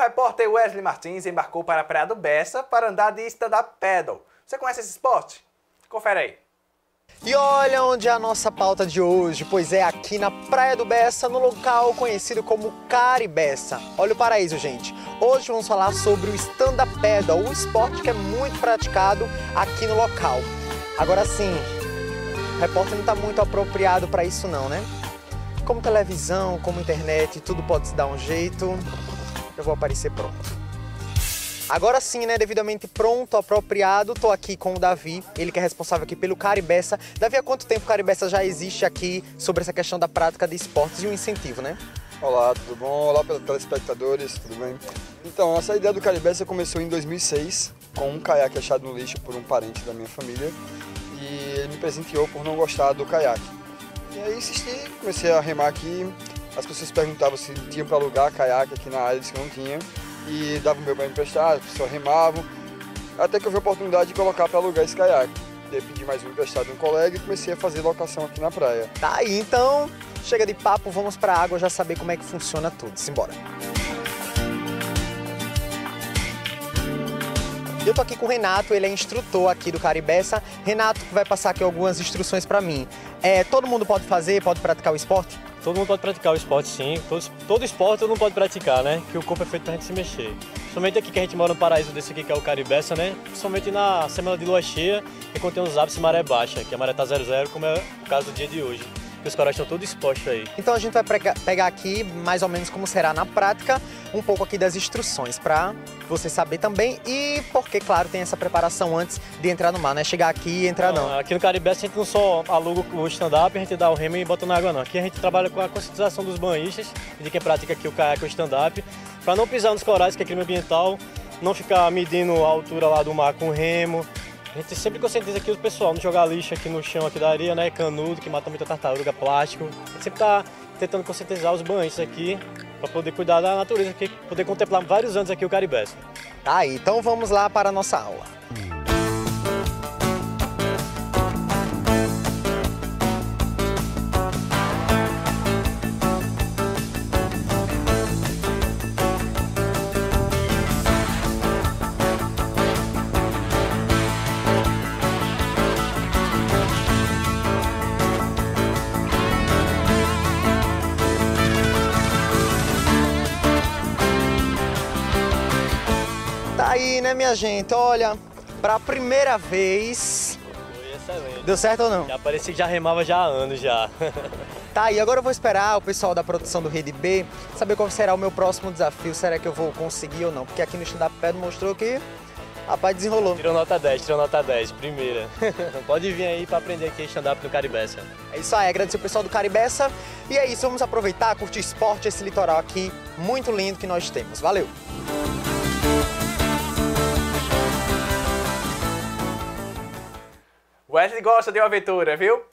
repórter Wesley Martins embarcou para a Praia do Bessa para andar de stand-up paddle. Você conhece esse esporte? Confere aí. E olha onde é a nossa pauta de hoje, pois é aqui na Praia do Bessa, no local conhecido como Caribessa. Olha o paraíso, gente. Hoje vamos falar sobre o stand-up paddle, um esporte que é muito praticado aqui no local. Agora sim, o repórter não está muito apropriado para isso não, né? Como televisão, como internet, tudo pode se dar um jeito, eu vou aparecer pronto. Agora sim, né, devidamente pronto, apropriado, tô aqui com o Davi, ele que é responsável aqui pelo Caribessa. Davi, há quanto tempo o Caribessa já existe aqui sobre essa questão da prática de esportes e o incentivo, né? Olá, tudo bom? Olá, telespectadores, tudo bem? Então, essa ideia do Caribessa começou em 2006, com um caiaque achado no lixo por um parente da minha família, e ele me presenteou por não gostar do caiaque. E aí insisti, comecei a remar aqui, as pessoas perguntavam se tinham para alugar caiaque aqui na área, disse que não tinha. E dava o meu para emprestar, as pessoas remavam, até que eu vi a oportunidade de colocar para alugar esse caiaque. Eu pedi mais um emprestado de um colega e comecei a fazer locação aqui na praia. Tá aí, então, chega de papo, vamos pra água já saber como é que funciona tudo. Simbora! Eu tô aqui com o Renato, ele é instrutor aqui do Caribessa. Renato vai passar aqui algumas instruções para mim. Todo mundo pode fazer, pode praticar o esporte? Todo mundo pode praticar o esporte, sim. Todo esporte todo mundo pode praticar, né? Que o corpo é feito pra gente se mexer. Somente aqui que a gente mora no paraíso desse aqui, que é o Caribessa, né? Principalmente na semana de lua cheia, que contém os ápices maré baixa, que a maré tá 0,0, como é o caso do dia de hoje. Que os corais estão todos expostos aí. Então a gente vai pegar aqui, mais ou menos como será na prática, um pouco aqui das instruções, para você saber também e porque, claro, tem essa preparação antes de entrar no mar, né? Chegar aqui e entrar não. Aqui no Caribessa a gente não só aluga o stand-up, a gente dá o remo e bota na água não. Aqui a gente trabalha com a conscientização dos banhistas e de quem pratica aqui o caiaque ou stand-up, para não pisar nos corais, que é crime ambiental, não ficar medindo a altura lá do mar com o remo. A gente sempre conscientiza aqui o pessoal, não jogar lixo aqui no chão aqui da areia, né? Canudo, que mata muita tartaruga, plástico. A gente sempre tá tentando conscientizar os banhistas aqui, para poder cuidar da natureza aqui, poder contemplar vários anos aqui o Caribessa. Tá aí, então vamos lá para a nossa aula. Aí, né, minha gente? Olha, para a primeira vez... Foi excelente. Deu certo ou não? Já parecia que já remava já há anos já. Tá aí, agora eu vou esperar o pessoal da produção do Rede B saber qual será o meu próximo desafio. Será que eu vou conseguir ou não? Porque aqui no stand-up paddle mostrou que, rapaz, desenrolou. Tirou nota 10, primeira. Pode vir aí para aprender aqui stand-up no Caribessa. É isso aí, agradecer o pessoal do Caribessa. E é isso, vamos aproveitar, curtir esporte, esse litoral aqui muito lindo que nós temos. Valeu! Wesley gosta de uma aventura, viu?